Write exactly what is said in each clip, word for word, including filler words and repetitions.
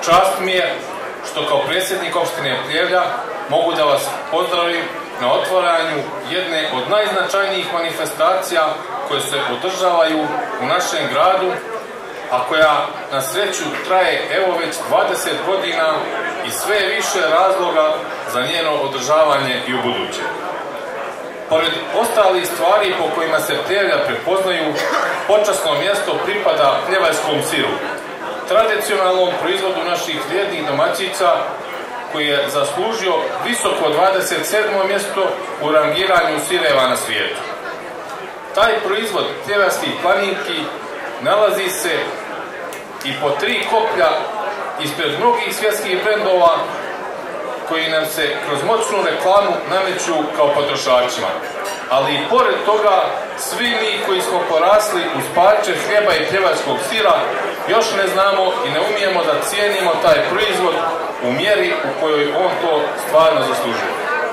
Čast mi je što kao predsjednik opštine Pljevlja mogu da vas pozdravim na otvaranju jedne od najznačajnijih manifestacija koje se održavaju u našem gradu, a koja na sreću traje evo već dvadeset godina i sve više razloga za njeno održavanje i u buduće. Pored ostalih stvari po kojima se Pljevlja prepoznaju, počasno mjesto pripada pljevaljskom siru, tradicionalnom proizvodu naših vrijednih domaćica, koji je zaslužio visoko dvadeset sedmo mjesto u rangiranju sireva na svijetu. Taj proizvod pljevaljskih planinki nalazi se i po tri koplja ispred mnogih svjetskih brendova koji nam se kroz moćnu reklamu nameću kao potrošačima. Ali i pored toga, svi mi koji smo porasli uz parče hljeba i pljevaljskog sira još ne znamo i ne umijemo da cijenimo taj proizvod u mjeri u kojoj on to stvarno zaslužuje.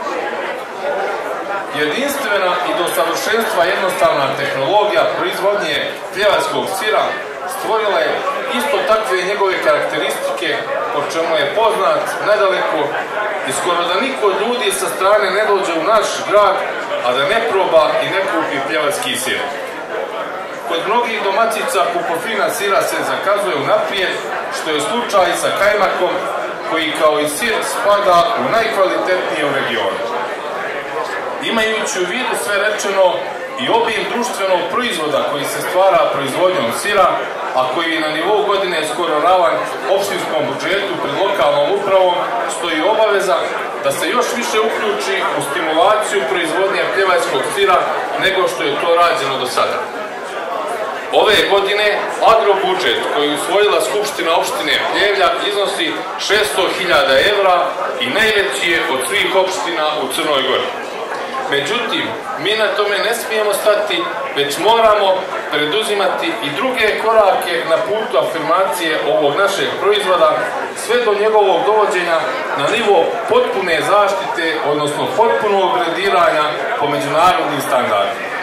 Jedinstvena i do savršenstva jednostavna tehnologija proizvodnje pljevaljskog sira stvorila je isto takve njegove karakteristike, po čemu je poznat nedaleko i skoro da niko od ljudi sa strane ne dođe u naš grad, a da ne proba i ne kupi pljevaljski sir. Kod mnogih domaćica kupovina sira se zakazuje unaprijed, što je slučaj sa kajmakom, koji kao i sir spada u najkvalitetnije u regionu. Imajući u vidu sve rečeno i obim društvenog proizvoda koji se stvara proizvodnjom sira, a koji na nivou godine je skoro ravan opštinskom budžetu pred lokalnom upravom, stoji obaveza da se još više uključi u stimulaciju proizvodnje pljevaljskog sira nego što je to rađeno do sada. Ove godine agrobudžet koji je usvojila Skupština opštine Pljevlja iznosi šesto hiljada evra i najveći je od svih opština u Crnoj Gori. Međutim, mi na tome ne smijemo stati, već moramo preduzimati i druge korake na putu afirmacije ovog našeg proizvoda, sve do njegovog dovođenja na nivo potpune zaštite, odnosno potpunog brendiranja po međunarodnim standardima.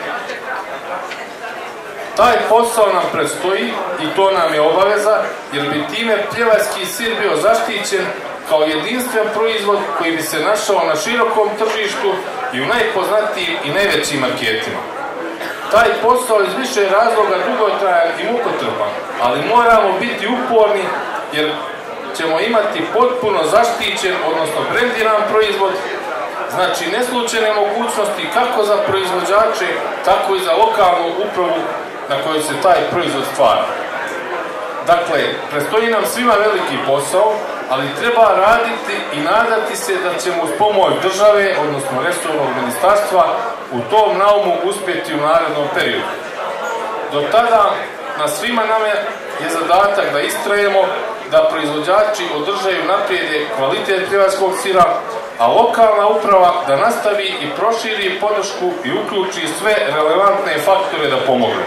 Taj posao nam predstoji i to nam je obaveza, jer bi time pljevaljski sir bio zaštićen kao jedinstven proizvod koji bi se našao na širokom tržištu i u najpoznatijim i najvećim marketima. Taj posao iz više razloga dugotrajan i mukotrpan, ali moramo biti uporni jer ćemo imati potpuno zaštićen, odnosno brendiran proizvod, znači neslučajne mogućnosti kako za proizvođače, tako i za lokalnu upravu na kojoj se taj proizvod stvara. Dakle, predstoji nam svima veliki posao, ali treba raditi i nadati se da ćemo uz pomoć države, odnosno resornog ministarstva, u tom naumu uspjeti u narednom periodu. Do tada, na svima nama je zadatak da istrajemo, da proizvođači održaju naprijede kvalitet pljevaljskog sira, a lokalna uprava da nastavi i proširi podršku i uključi sve relevantne faktore da pomogu.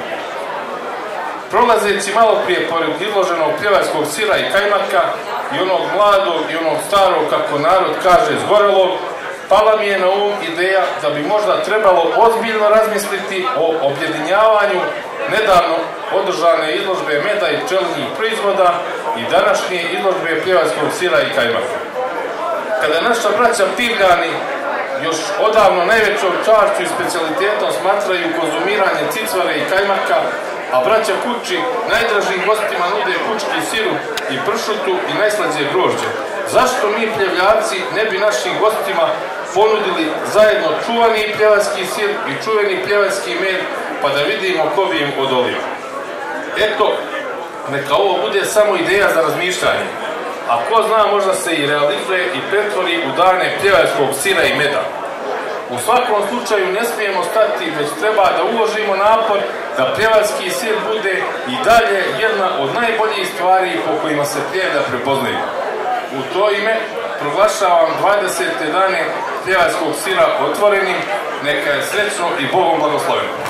Prolazeći malo prije pored izloženog pljevaljskog sira i kajmaka i onog mladog i onog starog, kako narod kaže, zgorelog, pala mi je na um ideja da bi možda trebalo ozbiljno razmisliti o objedinjavanju nedavno održane izložbe meda i pčelinjih proizvoda i današnje izložbe pljevaljskog sira i kajmaka. Kada naša braća Pivljani još odavno najvećom čašću i specijalitetom smatraju konzumiranje cicvare i kajmaka, a braća Kuči najdražim gostima nude kučki siru i pršutu i najslađe grožđe, zašto mi Pljevljaci ne bi našim gostima ponudili zajedno čuvani pljevaljski sir i čuveni pljevaljski med, pa da vidimo ko bi im odolio? Eto, neka ovo bude samo ideja za razmišljanje, a ko zna, možda se i realizuje i pretvori u dane pljevaljskog sira i meda. U svakom slučaju ne smijemo stati, već treba da uložimo napor da pljevaljski sir bude i dalje jedna od najboljih stvari po kojima se Pljevlja prepoznaju. U to ime proglašavam dvadesete dane pljevaljskog sira otvorenim, neka je srećno i Bogom blagosloveno.